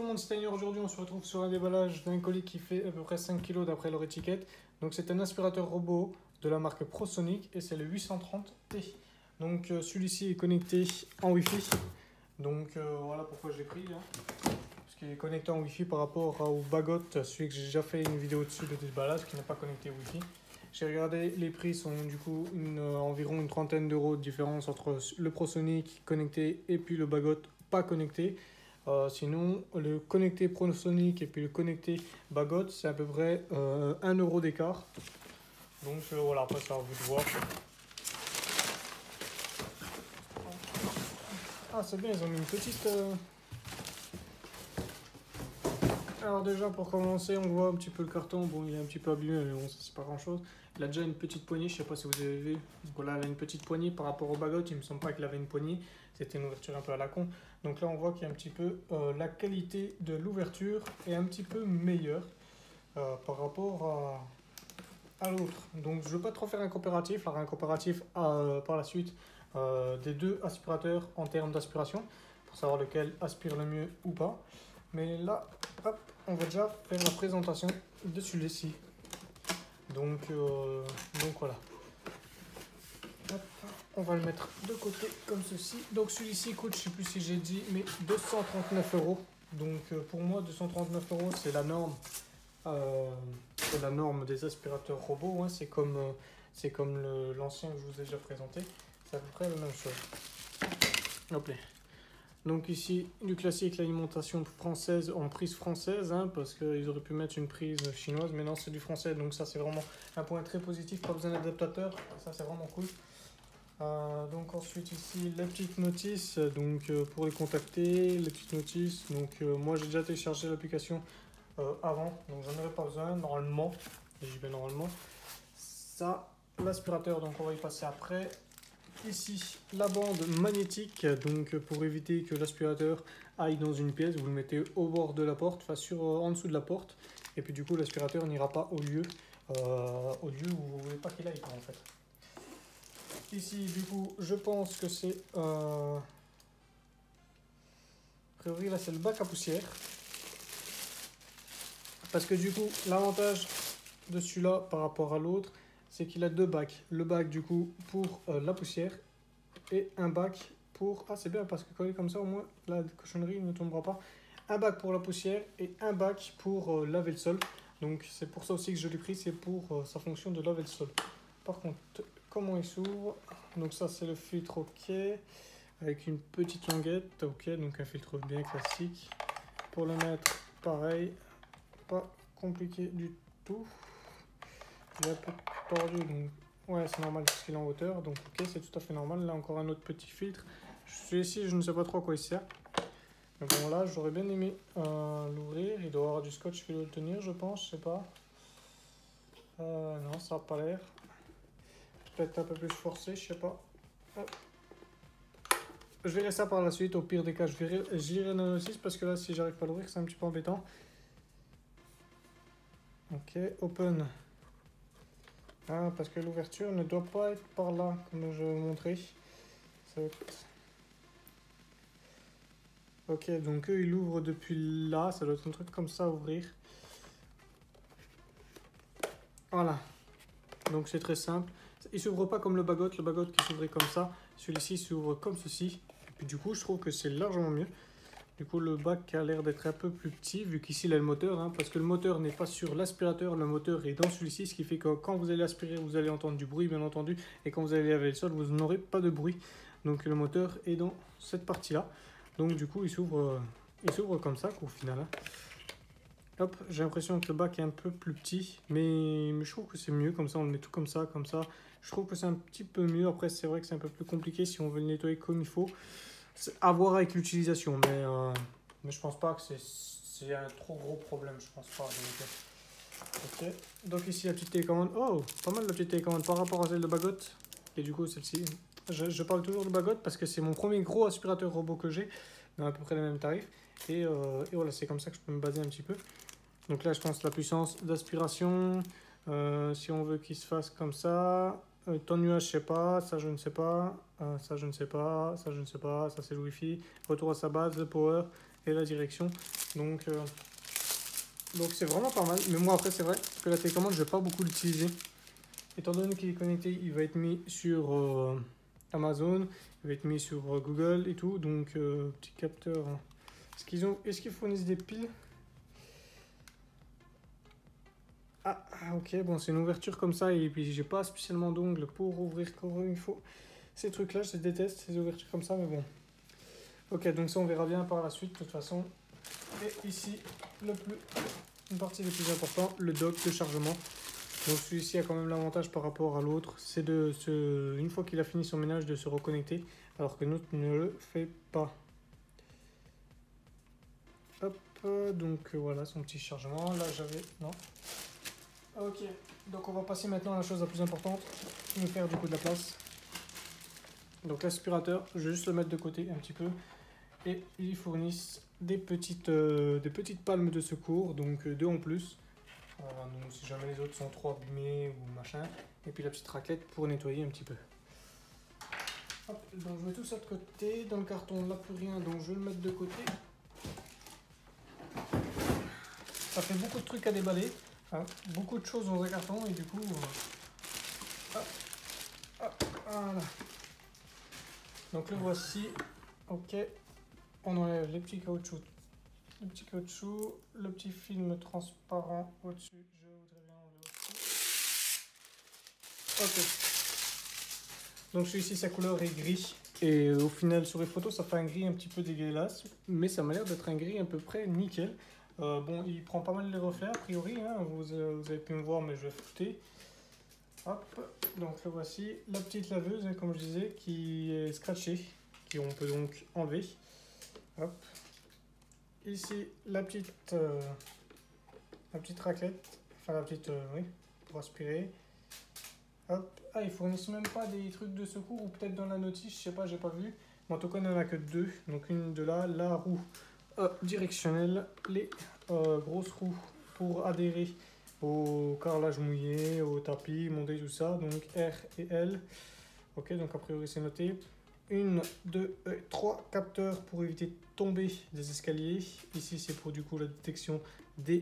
monde, c'est Tainer. Aujourd'hui on se retrouve sur un déballage d'un colis qui fait à peu près 5 kg d'après leur étiquette. Donc c'est un aspirateur robot de la marque ProSonic et c'est le 830T. Donc celui-ci est connecté en Wi-Fi. Donc voilà pourquoi je l'ai pris. Parce qu'il est connecté en Wi-Fi par rapport au Bagot, celui que j'ai déjà fait une vidéo dessus de déballage qui n'est pas connecté au Wi-Fi. J'ai regardé, les prix sont du coup environ une trentaine d'euros de différence entre le ProSonic connecté et puis le Bagot pas connecté. Sinon, le connecté ProSonic et puis le connecté Bagot, c'est à peu près 1 euro d'écart. Donc voilà, après ça à vous de voir. Ah c'est bien, ils ont mis une petite... Alors déjà pour commencer, on voit un petit peu le carton. Bon, il est un petit peu abîmé, mais bon, ça c'est pas grand chose. Il a déjà une petite poignée, je sais pas si vous avez vu. Donc là, il a une petite poignée par rapport au Bagot. Il me semble pas qu'il avait une poignée. C'était une ouverture un peu à la con. Donc là, on voit qu'il y a un petit peu la qualité de l'ouverture est un petit peu meilleure par rapport à l'autre. Donc je veux pas trop faire un comparatif. Alors un comparatif par la suite des deux aspirateurs en termes d'aspiration pour savoir lequel aspire le mieux ou pas. Mais là, hop, on va déjà faire la présentation de celui-ci. Donc voilà. Hop, on va le mettre de côté comme ceci. Donc celui-ci coûte, je sais plus si j'ai dit, mais 239 euros. Donc pour moi, 239 euros, c'est la norme. C'est la norme des aspirateurs robots. Hein. C'est comme l'ancien que je vous ai déjà présenté. C'est à peu près la même chose. Hop là. Donc ici, du classique, l'alimentation française en prise française, hein, parce qu'ils auraient pu mettre une prise chinoise, mais non, c'est du français, donc ça c'est vraiment un point très positif, pas besoin d'adaptateur, ça c'est vraiment cool. Donc ensuite ici, les petites notices, donc pour les contacter, les petites notices, donc moi j'ai déjà téléchargé l'application avant, donc j'en aurais pas besoin, normalement, et j'y vais normalement. Ça, l'aspirateur, donc on va y passer après. Ici, la bande magnétique, donc pour éviter que l'aspirateur aille dans une pièce, vous le mettez au bord de la porte, enfin en dessous de la porte, et puis du coup l'aspirateur n'ira pas au lieu où vous ne voulez pas qu'il aille en fait. Ici, du coup, je pense que c'est... a priori, là c'est le bac à poussière. Parce que du coup, l'avantage de celui-là par rapport à l'autre, c'est qu'il a deux bacs. Le bac du coup pour la poussière et un bac pour... Ah c'est bien parce que quand il est comme ça au moins la cochonnerie ne tombera pas. Un bac pour la poussière et un bac pour laver le sol. Donc c'est pour ça aussi que je l'ai pris, c'est pour sa fonction de laver le sol. Par contre, comment il s'ouvre? Donc ça c'est le filtre OK avec une petite languette OK, donc un filtre bien classique. Pour le mettre pareil, pas compliqué du tout. Il est un peu tordu, donc ouais, c'est normal parce qu'il est en hauteur, donc ok, c'est tout à fait normal. Là, encore un autre petit filtre. Celui-ci, je ne sais pas trop à quoi il sert. Mais bon, là, j'aurais bien aimé l'ouvrir. Il doit avoir du scotch qui doit le tenir, je pense, je sais pas. Non, ça n'a pas l'air. Peut-être un peu plus forcé, je sais pas. Hop. Je verrai ça par la suite. Au pire des cas, j'irai dans le 6 parce que là, si j'arrive pas à l'ouvrir, c'est un petit peu embêtant. Ok, open. Ah, parce que l'ouverture ne doit pas être par là, comme je vais vous montrer. Ok, donc eux, ils l'ouvrent depuis là. Ça doit être un truc comme ça à ouvrir. Voilà. Donc c'est très simple. Il s'ouvre pas comme le Bagot qui s'ouvrait comme ça. Celui-ci s'ouvre comme ceci. Et puis du coup, je trouve que c'est largement mieux. Du coup, le bac a l'air d'être un peu plus petit, vu qu'ici, il a le moteur. Hein, parce que le moteur n'est pas sur l'aspirateur, le moteur est dans celui-ci. Ce qui fait que quand vous allez aspirer, vous allez entendre du bruit, bien entendu. Et quand vous allez laver le sol, vous n'aurez pas de bruit. Donc le moteur est dans cette partie-là. Donc du coup, il s'ouvre comme ça, au final. Hein. Hop, j'ai l'impression que le bac est un peu plus petit. Mais je trouve que c'est mieux, comme ça, on le met tout comme ça, comme ça. Je trouve que c'est un petit peu mieux. Après, c'est vrai que c'est un peu plus compliqué si on veut le nettoyer comme il faut. À voir avec l'utilisation, mais je pense pas que c'est un trop gros problème, je pense pas. Ok, donc ici la petite télécommande. Oh, pas mal la petite télécommande par rapport à celle de Bagot. Et du coup, celle-ci, je parle toujours de Bagot parce que c'est mon premier gros aspirateur robot que j'ai, dans à peu près les mêmes tarifs. Et voilà, c'est comme ça que je peux me baser un petit peu. Donc là, je pense la puissance d'aspiration. Si on veut qu'il se fasse comme ça. Ton nuage, je sais pas, ça je ne sais pas, ça je ne sais pas, ça je ne sais pas, ça c'est le Wi-Fi. Retour à sa base, le power, et la direction. Donc c'est vraiment pas mal. Mais moi après c'est vrai que la télécommande je vais pas beaucoup l'utiliser. Étant donné qu'il est connecté, il va être mis sur Amazon, il va être mis sur Google et tout. Donc petit capteur. Est-ce qu'ils fournissent des piles? Ah, ok, bon, c'est une ouverture comme ça, et puis j'ai pas spécialement d'ongles pour ouvrir comme il faut. Ces trucs-là, je déteste, ces ouvertures comme ça, mais bon. Ok, donc ça, on verra bien par la suite, de toute façon. Et ici, une partie la plus importante, le dock de chargement. Donc celui-ci a quand même l'avantage par rapport à l'autre, c'est une fois qu'il a fini son ménage, de se reconnecter, alors que l'autre ne le fait pas. Hop, donc voilà son petit chargement. Là, non. Ok, donc on va passer maintenant à la chose la plus importante, qui nous faire du coup de la place. Donc l'aspirateur, je vais juste le mettre de côté un petit peu. Et ils fournissent des petites palmes de secours, donc deux en plus. Donc si jamais les autres sont trop abîmés ou machin. Et puis la petite raclette pour nettoyer un petit peu. Hop, donc je mets tout ça de côté. Dans le carton, on n'a plus rien, donc je vais le mettre de côté. Ça fait beaucoup de trucs à déballer. Enfin, beaucoup de choses dans un carton et du coup... voilà. Donc le voici. Ok. On enlève les petits caoutchoucs. Le petit caoutchouc, le petit film transparent au-dessus. Je voudrais bien enlever aussi. Ok. Donc celui-ci, sa couleur est gris. Et au final, sur les photos, ça fait un gris un petit peu dégueulasse. Mais ça m'a l'air d'être un gris à peu près nickel. Bon, il prend pas mal les reflets a priori. Hein. Vous avez pu me voir, mais je vais flouter. Hop. Donc le voici. La petite laveuse, hein, comme je disais, qui est scratchée. On peut donc enlever. Hop. Ici, la petite raclette, enfin la petite, oui, pour aspirer. Hop. Ah, ils fournissent même pas des trucs de secours, ou peut-être dans la notice, je sais pas, j'ai pas vu. Mais en tout cas, il n'y en a que deux. Donc une de là, la roue directionnelle, les grosses roues pour adhérer au carrelage mouillé, au tapis, monter tout ça. Donc R et L. Ok, donc a priori c'est noté. 1, 2, 3 capteurs pour éviter de tomber des escaliers. Ici, c'est pour du coup la détection des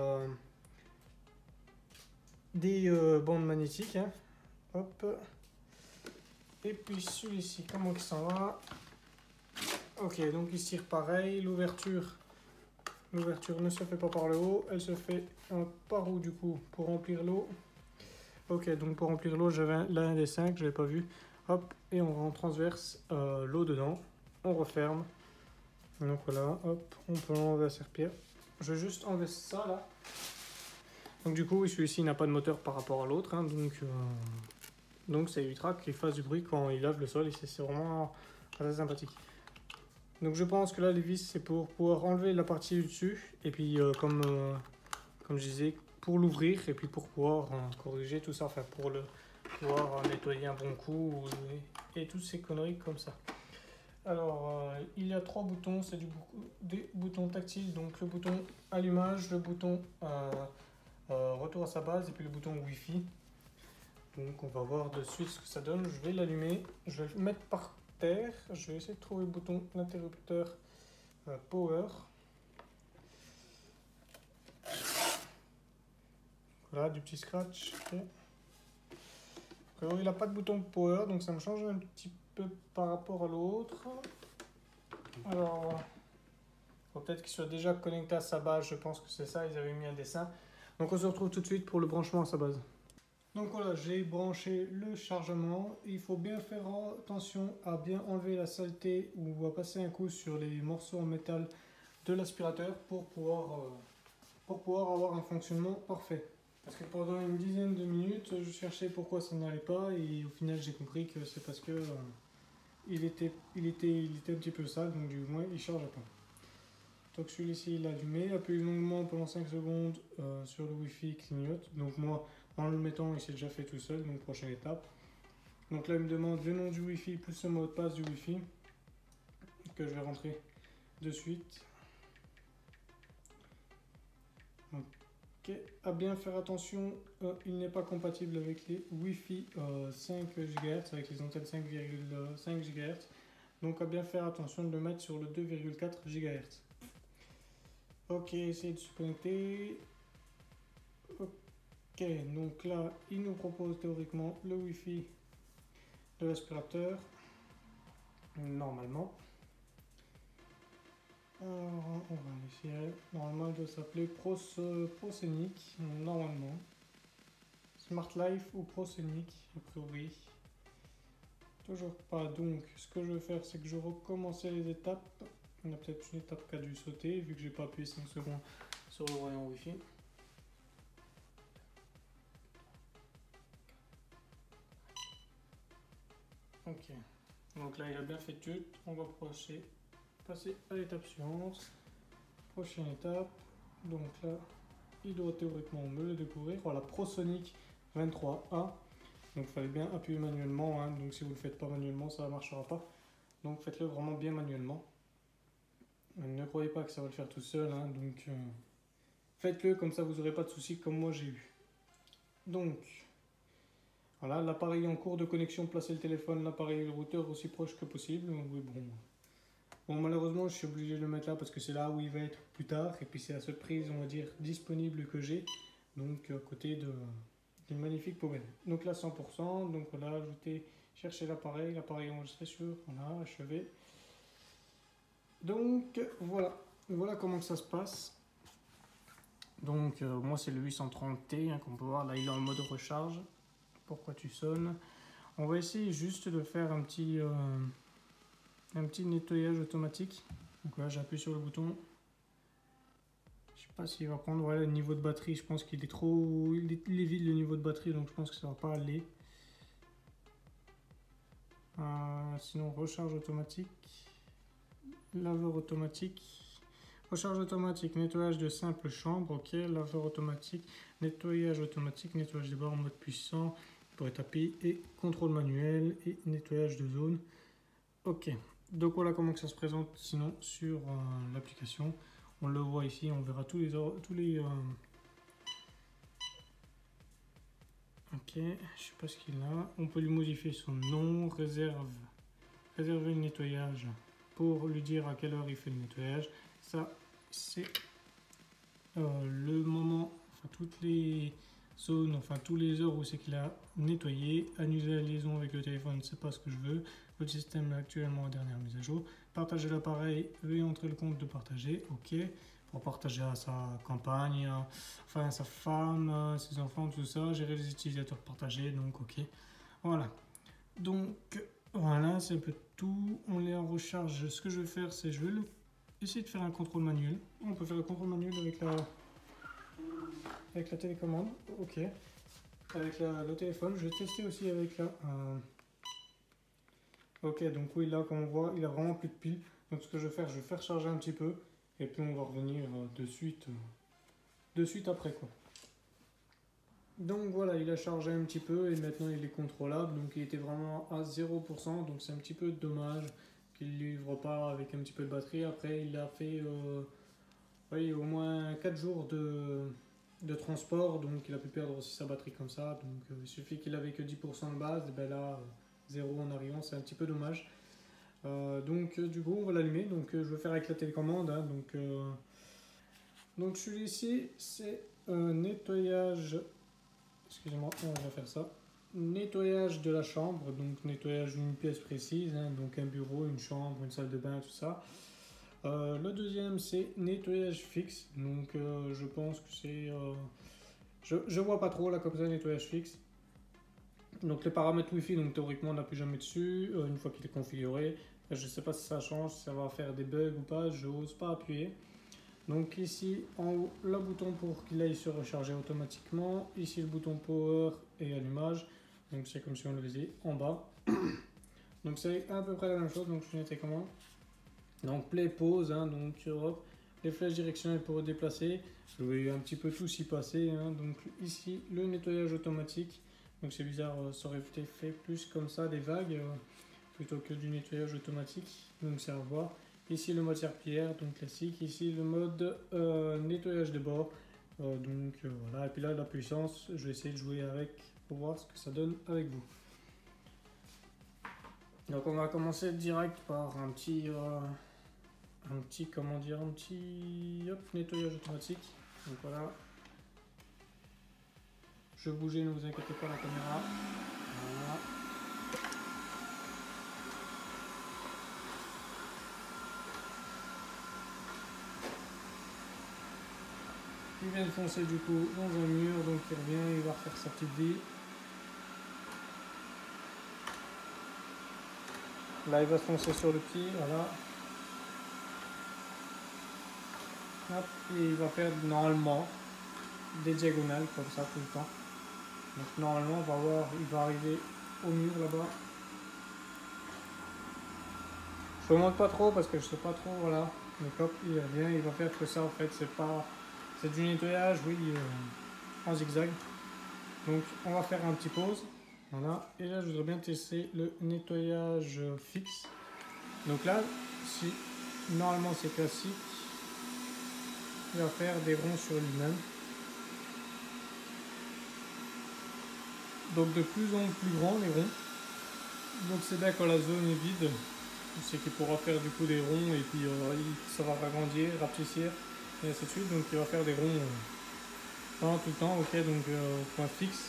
bandes magnétiques. Hein. Hop. Et puis celui-ci, comment il s'en va? Ok, donc il se tire pareil. L'ouverture ne se fait pas par le haut, elle se fait par où du coup pour remplir l'eau. Ok, donc pour remplir l'eau, j'avais l'un des 5, je l'avais pas vu. Hop, et on rend transverse l'eau dedans. On referme. Donc voilà, hop, on peut enlever la serpillère. Je vais juste enlever ça là. Donc du coup, oui, celui-ci n'a pas de moteur par rapport à l'autre. Hein, donc ça évitera qu'il fasse du bruit quand il lave le sol. Et c'est vraiment très sympathique. Donc je pense que là, les vis, c'est pour pouvoir enlever la partie du dessus. Et puis comme je disais, pour l'ouvrir et puis pour pouvoir corriger tout ça. Enfin, pour pouvoir nettoyer un bon coup et toutes ces conneries comme ça. Alors, il y a 3 boutons, c'est des boutons tactiles, donc le bouton allumage, le bouton retour à sa base et puis le bouton Wi-Fi. Donc on va voir de suite ce que ça donne. Je vais l'allumer, je vais le mettre par terre, je vais essayer de trouver le bouton, l'interrupteur power. Voilà, du petit scratch. Okay. Alors, il n'a pas de bouton power, donc ça me change un petit peu par rapport à l'autre. Alors, peut-être qu'il soit déjà connecté à sa base, je pense que c'est ça, ils avaient mis un dessin. Donc on se retrouve tout de suite pour le branchement à sa base. Donc voilà, j'ai branché le chargement. Il faut bien faire attention à bien enlever la saleté ou à passer un coup sur les morceaux en métal de l'aspirateur pour pouvoir avoir un fonctionnement parfait. Parce que pendant une dizaine de minutes, je cherchais pourquoi ça n'allait pas et au final j'ai compris que c'est parce que il était un petit peu sale, donc du moins il ne charge pas. Donc celui-ci il est allumé, appuyez longuement pendant 5 secondes sur le Wi-Fi clignote. Donc moi en le mettant il s'est déjà fait tout seul, donc prochaine étape. Donc là il me demande le nom du Wi-Fi plus le mot de passe du Wi-Fi que je vais rentrer de suite. Ok, à bien faire attention, il n'est pas compatible avec les Wi-Fi 5 GHz, avec les antennes 5,5 GHz. Donc à bien faire attention de le mettre sur le 2,4 GHz. Ok, essayez de se connecter. Ok, donc là, il nous propose théoriquement le Wi-Fi de l'aspirateur. Normalement. Alors, on va essayer. Normalement, il doit s'appeler Proscenic. Normalement. Smart Life ou Proscenic, a priori. Toujours pas. Donc, ce que je vais faire, c'est que je recommence les étapes. On a peut-être une étape qui a dû sauter, vu que j'ai pas appuyé 5 secondes sur le rayon Wi-Fi. Ok. Donc là, il a bien fait tout. On va passer à l'étape suivante. Prochaine étape. Donc là, il doit théoriquement me le découvrir. Voilà, Prosonic 23A. Donc il fallait bien appuyer manuellement. Hein. Donc si vous ne le faites pas manuellement, ça ne marchera pas. Donc faites-le vraiment bien manuellement. Ne croyez pas que ça va le faire tout seul. Hein. Donc faites-le, comme ça vous n'aurez pas de soucis comme moi j'ai eu. Donc voilà, l'appareil en cours de connexion, placez le téléphone, l'appareil et le routeur aussi proche que possible. Oui, bon, malheureusement, je suis obligé de le mettre là parce que c'est là où il va être plus tard. Et puis c'est la seule prise, on va dire, disponible que j'ai. Donc à côté d'une magnifique poubelle. Donc là, 100%. Donc voilà, ajouter, chercher l'appareil enregistré sur, voilà, achevé. Donc voilà comment ça se passe. Donc moi c'est le 830T hein, qu'on peut voir, là il est en mode recharge. Pourquoi tu sonnes? On va essayer juste de faire un petit nettoyage automatique. Donc là j'appuie sur le bouton. Je sais pas s'il va prendre, voilà le niveau de batterie, je pense qu'il est trop... Il est vide le niveau de batterie donc je pense que ça va pas aller. Sinon recharge automatique. Laveur automatique. Recharge automatique, nettoyage de simple chambre, ok. Laveur automatique, nettoyage des bords en mode puissant pour tapis et contrôle manuel et nettoyage de zone. Ok, donc voilà comment que ça se présente sinon sur l'application. On le voit ici, on verra tous les ok, je sais pas ce qu'il a. On peut lui modifier son nom, réserver le nettoyage pour lui dire à quelle heure il fait le nettoyage. Ça, c'est le moment, enfin toutes les zones, enfin tous les heures où c'est qu'il a nettoyé. Annuler la liaison avec le téléphone, c'est pas ce que je veux. Le système est actuellement en dernière mise à jour. Partager l'appareil, veuillez entrer le compte de partager, ok. Pour partager à sa campagne, enfin à sa femme, ses enfants, tout ça. Gérer les utilisateurs partagés, donc ok. Voilà. Donc voilà, c'est un peu tout. On les en recharge. Ce que je vais faire, c'est je vais essayer de faire un contrôle manuel. On peut faire le contrôle manuel avec la télécommande. Ok. Avec le téléphone. Je vais tester aussi avec la... Ok, donc oui, là, comme on voit, il a vraiment plus de piles. Donc ce que je vais faire, je vais faire charger un petit peu. Et puis on va revenir de suite après, quoi. Donc voilà, il a chargé un petit peu et maintenant il est contrôlable. Donc il était vraiment à 0%. Donc c'est un petit peu dommage qu'il ne livre pas avec un petit peu de batterie. Après, il a fait oui, au moins 4 jours de transport. Donc il a pu perdre aussi sa batterie comme ça. Donc il suffit qu'il avait que 10% de base. Et ben là, 0 en arrivant, c'est un petit peu dommage. Donc du coup, on va l'allumer. Donc je vais faire avec la télécommande. Hein, donc celui-ci, c'est un nettoyage. Excusez-moi, on va faire ça. Nettoyage de la chambre, donc nettoyage d'une pièce précise, hein, donc un bureau, une chambre, une salle de bain, tout ça. Le deuxième, c'est nettoyage fixe, donc je pense que c'est... je vois pas trop là comme ça, nettoyage fixe. Donc les paramètres Wi-Fi, donc théoriquement on n'appuie jamais dessus, une fois qu'il est configuré. Je sais pas si ça change, si ça va faire des bugs ou pas, je n'ose pas appuyer. Donc ici en haut le bouton pour qu'il aille se recharger automatiquement, ici le bouton power et allumage, donc c'est comme si on le faisait en bas. Donc c'est à peu près la même chose, donc je mettais comment. Donc play pause, hein, donc hop, les flèches directionnelles pour déplacer, je vais un petit peu tout s'y passer, hein, donc ici le nettoyage automatique, donc c'est bizarre, ça aurait été fait plus comme ça, des vagues, plutôt que du nettoyage automatique, donc c'est à voir. Ici le mode serpillière, donc classique. Ici le mode nettoyage de bord. Voilà. Et puis là la puissance, je vais essayer de jouer avec pour voir ce que ça donne avec vous. Donc on va commencer direct par un petit un petit, comment dire, un petit hop, nettoyage automatique. Donc voilà. Je bougeais, ne vous inquiétez pas la caméra. Voilà. Il vient de foncer du coup dans un mur, donc il revient, il va refaire sa petite vie. Là il va foncer sur le pied, voilà. Hop, et il va faire normalement des diagonales comme ça tout le temps. Donc normalement on va voir, il va arriver au mur là-bas. Je ne remonte pas trop parce que je sais pas trop, voilà. Donc hop, il revient, il va faire que ça en fait, c'est du nettoyage, oui, en zigzag. Donc on va faire un petit pause. Voilà, et là je voudrais bien tester le nettoyage fixe. Donc là, si normalement c'est classique, il va faire des ronds sur lui-même. Donc de plus en plus grand les ronds. Donc c'est bien quand la zone est vide, c'est qu'il pourra faire du coup des ronds et puis ça va agrandir, rapetissir et ainsi de suite. Donc il va faire des ronds pendant tout le temps. Ok, donc point fixe.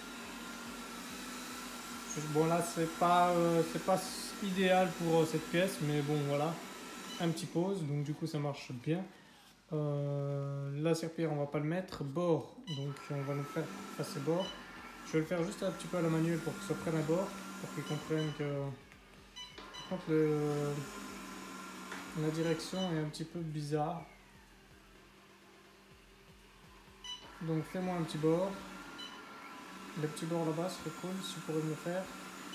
Bon là c'est pas idéal pour cette pièce, mais bon voilà, un petit pause, donc du coup ça marche bien. La serpillère on va pas le mettre, bord, donc on va nous faire passer bord. Je vais le faire juste un petit peu à la manuelle pour que ça prenne un bord, pour qu'ils comprennent que quand la direction est un petit peu bizarre. Donc fais-moi un petit bord. Le petit bord là-bas serait cool si tu pourrais me le faire.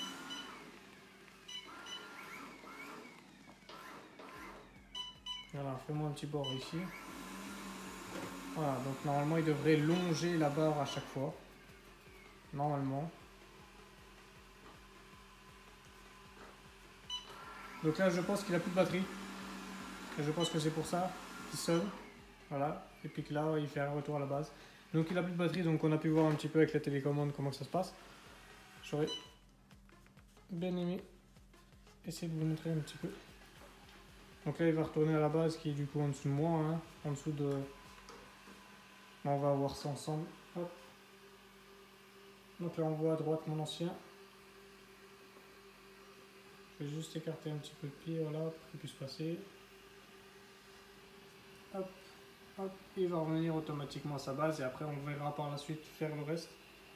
Voilà, fais-moi un petit bord ici. Voilà, donc normalement il devrait longer la barre à chaque fois. Normalement. Donc là je pense qu'il a plus de batterie. Et je pense que c'est pour ça qu'il sonne. Voilà. Et puis que là il fait un retour à la base. Donc il a plus de batterie, donc on a pu voir un petit peu avec la télécommande comment ça se passe. J'aurais bien aimé essayer de vous montrer un petit peu. Donc là il va retourner à la base qui est du coup en dessous de moi. Hein, en dessous de... On va voir ça ensemble. Hop. Donc là on voit à droite mon ancien. Je vais juste écarter un petit peu le pied, voilà, pour qu'il puisse passer. Hop, hop, il va revenir automatiquement à sa base et après on verra par la suite faire le reste.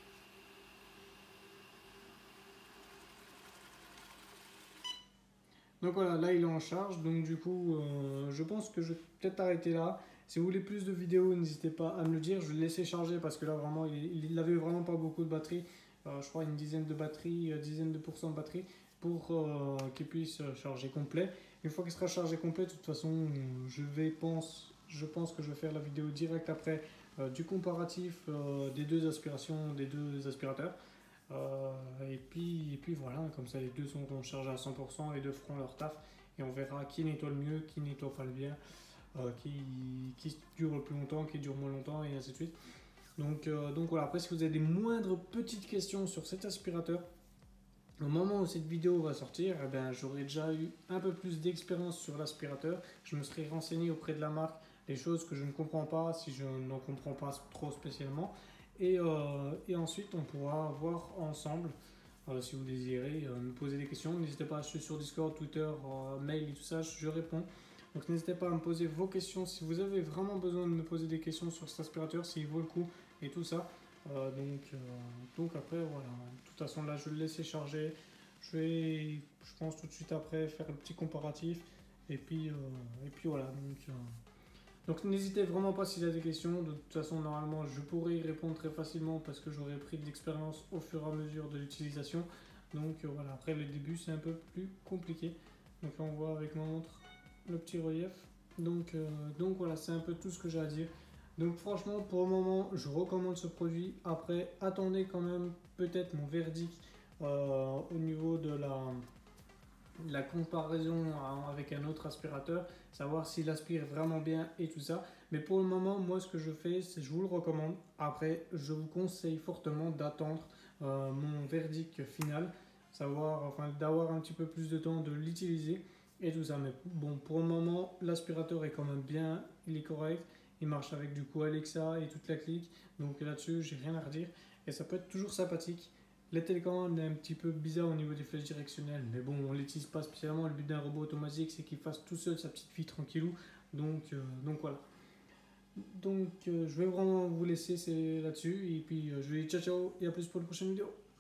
Donc voilà, là il est en charge, donc du coup je pense que je vais peut-être arrêter là. Si vous voulez plus de vidéos, n'hésitez pas à me le dire, je vais le laisser charger parce que là vraiment il avait vraiment pas beaucoup de batterie. Je crois une dizaine de batterie, dizaine de pourcents de batterie pour qu'il puisse charger complet. Une fois qu'il sera chargé complet, de toute façon je pense que je vais faire la vidéo direct après du comparatif des deux aspirations, des deux aspirateurs. Et puis voilà, comme ça les deux seront chargés à 100%, les deux feront leur taf et on verra qui nettoie le mieux, qui nettoie pas le bien, qui dure le plus longtemps, qui dure moins longtemps et ainsi de suite. Donc voilà, après si vous avez des moindres petites questions sur cet aspirateur, au moment où cette vidéo va sortir, eh ben, j'aurai déjà eu un peu plus d'expérience sur l'aspirateur. Je me serai renseigné auprès de la marque les choses que je ne comprends pas, si je n'en comprends pas trop spécialement. Et ensuite, on pourra voir ensemble, si vous désirez, me poser des questions. N'hésitez pas, je suis sur Discord, Twitter, mail et tout ça, je réponds. Donc n'hésitez pas à me poser vos questions si vous avez vraiment besoin de me poser des questions sur cet aspirateur, s'il vaut le coup et tout ça. Donc après, voilà. De toute façon, là, je vais le laisser charger. Je pense tout de suite après, faire un petit comparatif. Et puis voilà. Donc n'hésitez vraiment pas s'il y a des questions. De toute façon, normalement, je pourrais y répondre très facilement parce que j'aurai pris de l'expérience au fur et à mesure de l'utilisation. Donc voilà, après le début, c'est un peu plus compliqué. Donc là, on voit avec ma montre le petit relief. Donc voilà, c'est un peu tout ce que j'ai à dire. Donc franchement, pour le moment, je recommande ce produit. Après, attendez quand même peut-être mon verdict au niveau de la comparaison avec un autre aspirateur, savoir s'il aspire vraiment bien et tout ça. Mais pour le moment, moi, ce que je fais, c'est je vous le recommande. Après, je vous conseille fortement d'attendre mon verdict final, d'avoir un petit peu plus de temps de l'utiliser et tout ça. Mais bon, pour le moment, l'aspirateur est quand même bien, il est correct. Il marche avec du coup Alexa et toute la clique. Donc là-dessus, j'ai rien à redire. Et ça peut être toujours sympathique. Les télécommandes est un petit peu bizarre au niveau des flèches directionnelles. Mais bon, on l'utilise pas spécialement. Le but d'un robot automatique, c'est qu'il fasse tout seul sa petite vie tranquillou. Donc voilà. Donc je vais vraiment vous laisser là-dessus. Et puis je vous dis ciao ciao et à plus pour la prochaine vidéo.